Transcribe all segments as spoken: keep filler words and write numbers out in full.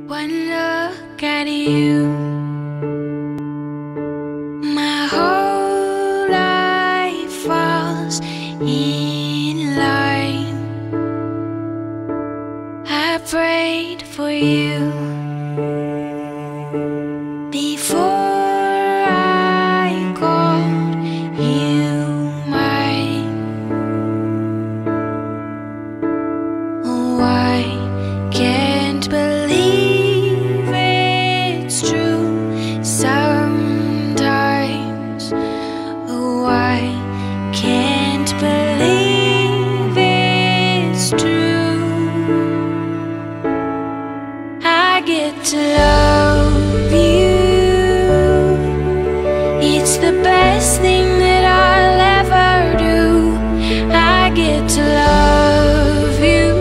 One look at you, my whole life falls in line. I prayed for you before I called you mine. Oh, I can't believe it's true sometimes. Oh, I can't believe it's true. I get to love you. It's the best thing that I'll ever do. I get to love you.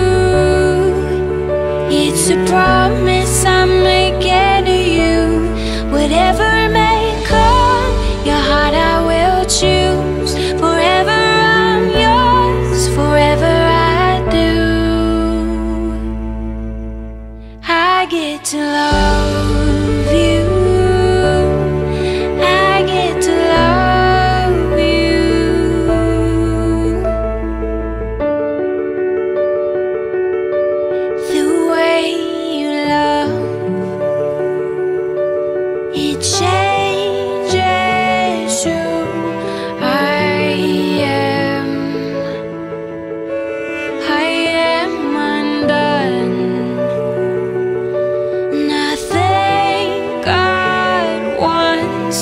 It's a promise I'm making to you. Whatever may come, your heart I will choose. Forever I'm yours, forever I do. I get to love you. I get to love you. The way you love, it changes who I am. I am undone. Nothing God wants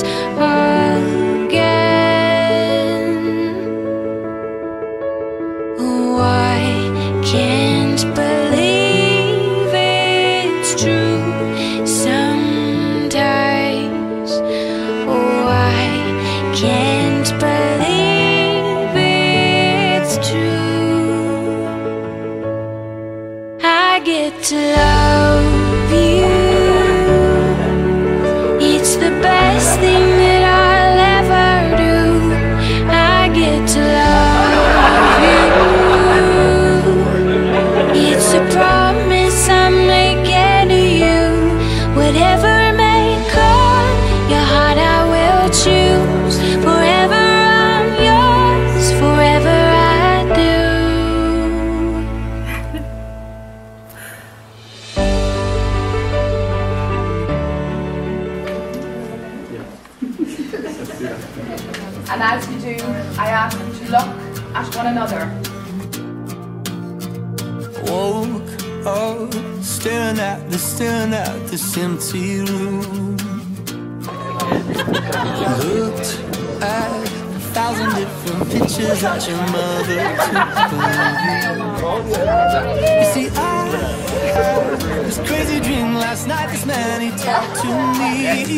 again. Oh, I can't believe it's true sometimes. Oh, I can't believe it's true. I get to love you. It's the best thing that I'll ever do. I get to love you. It's a promise I'm making to you. Whatever may come, your heart I will choose. Forever I'm yours, forever I do. And as we do, I ask you to look at one another. Woke up, staring at the, staring at this empty room. Looked at a thousand different pictures that your mother took of you. You see, I had this crazy dream last night. This man, he talked to me.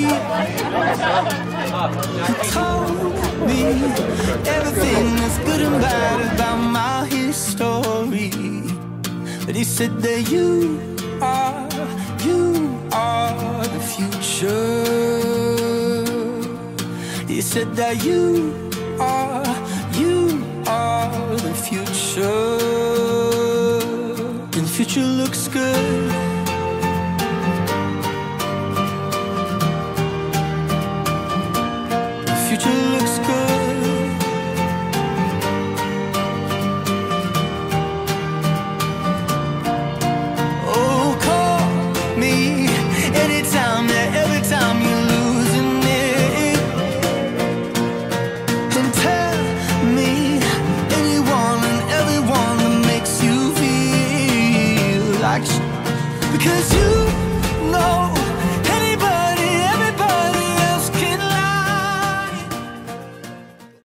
He told me everything that's good and bad about my history. But he said that you are, you are the future. He said that you are, you are the future. And the future looks good.